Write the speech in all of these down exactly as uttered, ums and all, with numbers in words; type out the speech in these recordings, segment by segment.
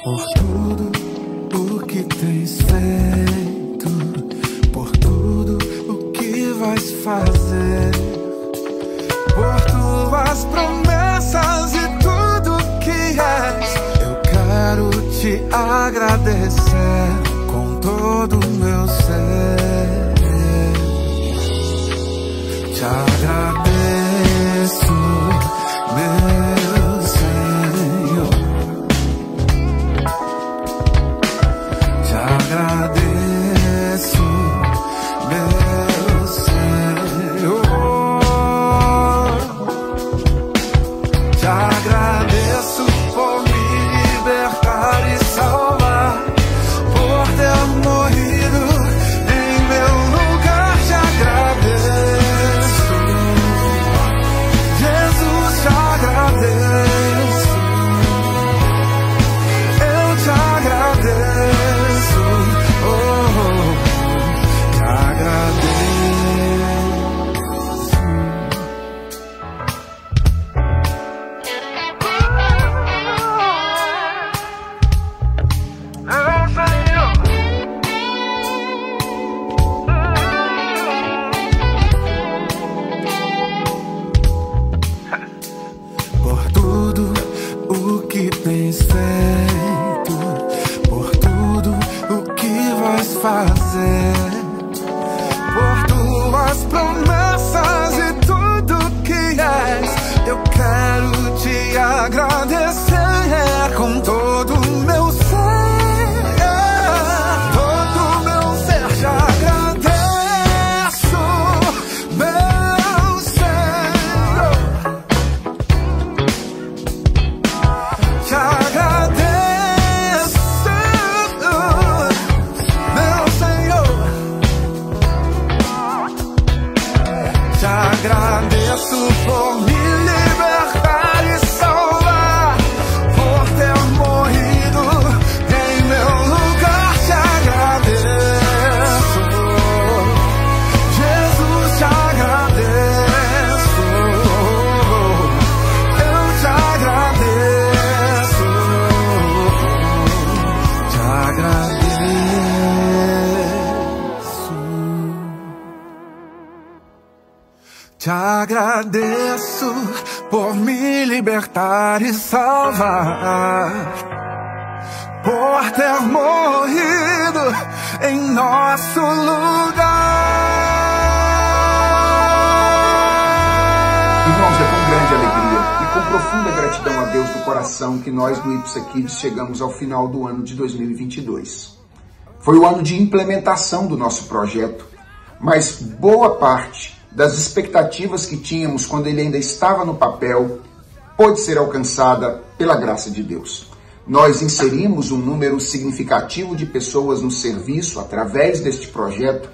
Por tudo o que tens feito, por tudo o que vais fazer, por tuas promessas e tudo que és, eu quero te agradecer com todo o meu ser. Te agradeço, meu Senhor. Te agradeço, meu Senhor. Te agradeço por me libertar e salvar, por ter morrido em meu lugar. Te agradeço, Jesus, te agradeço. Eu te agradeço, oh, te agradeço. Por tudo o que tens feito, por tudo o que vais fazer, por tuas promessas e tudo que és, eu quero te agradecer com todo o meu ser. Todo o meu ser te agradeço, meu Senhor. Te agradeço, meu Senhor. Te agradeço por me libertar e salvar, por ter morrido em meu lugar. Te agradeço, Jesus, te agradeço. Eu te agradeço, te agradeço. Te agradeço por me libertar e salvar, por ter morrido em nosso lugar. Irmãos, é com grande alegria e com profunda gratidão a Deus do coração que nós do Ipsa Kids chegamos ao final do ano de dois mil e vinte e dois. Foi o ano de implementação do nosso projeto, mas boa parte das expectativas que tínhamos quando ele ainda estava no papel pôde ser alcançada pela graça de Deus. Nós inserimos um número significativo de pessoas no serviço através deste projeto.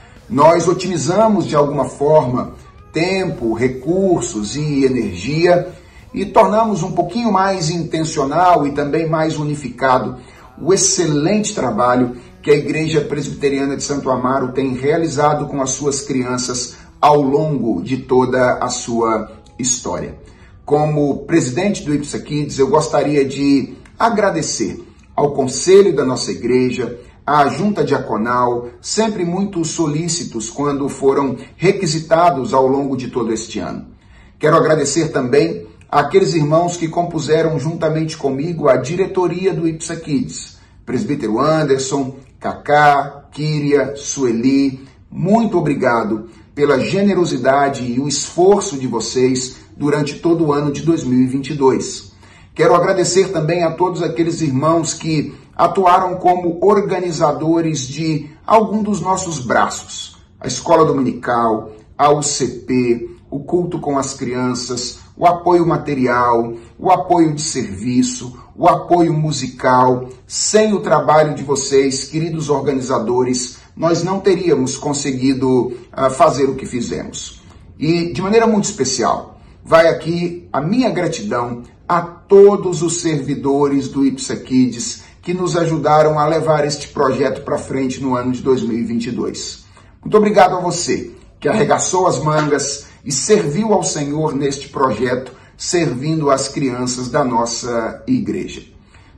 Nós otimizamos de alguma forma tempo, recursos e energia e tornamos um pouquinho mais intencional e também mais unificado o excelente trabalho que a Igreja Presbiteriana de Santo Amaro tem realizado com as suas crianças ao longo de toda a sua história. Como presidente do Ipsa Kids, eu gostaria de agradecer ao conselho da nossa igreja, à junta diaconal, sempre muito solícitos quando foram requisitados ao longo de todo este ano. Quero agradecer também àqueles irmãos que compuseram juntamente comigo a diretoria do Ipsa Kids, presbítero Anderson, Cacá, Kíria, Sueli. Muito obrigado pela generosidade e o esforço de vocês durante todo o ano de dois mil e vinte e dois. Quero agradecer também a todos aqueles irmãos que atuaram como organizadores de algum dos nossos braços. A Escola Dominical, a U C P, o culto com as crianças, o apoio material, o apoio de serviço, o apoio musical. Sem o trabalho de vocês, queridos organizadores, nós não teríamos conseguido uh, fazer o que fizemos. E, de maneira muito especial, vai aqui a minha gratidão a todos os servidores do Ipsa Kids que nos ajudaram a levar este projeto para frente no ano de dois mil e vinte e dois. Muito obrigado a você que arregaçou as mangas e serviu ao Senhor neste projeto, servindo as crianças da nossa igreja.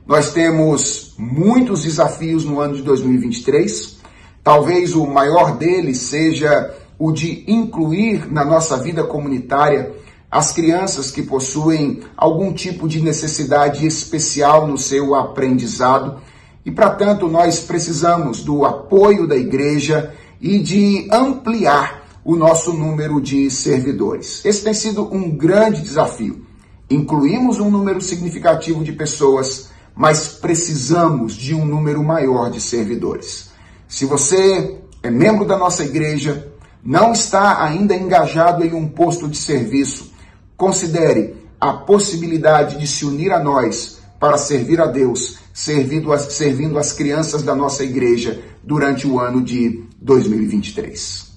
Nós temos muitos desafios no ano de dois mil e vinte e três. Talvez o maior deles seja o de incluir na nossa vida comunitária as crianças que possuem algum tipo de necessidade especial no seu aprendizado. E, para tanto, nós precisamos do apoio da igreja e de ampliar o nosso número de servidores. Esse tem sido um grande desafio. Incluímos um número significativo de pessoas, mas precisamos de um número maior de servidores. Se você é membro da nossa igreja, não está ainda engajado em um posto de serviço, considere a possibilidade de se unir a nós para servir a Deus, servindo as, servindo as crianças da nossa igreja durante o ano de dois mil e vinte e três.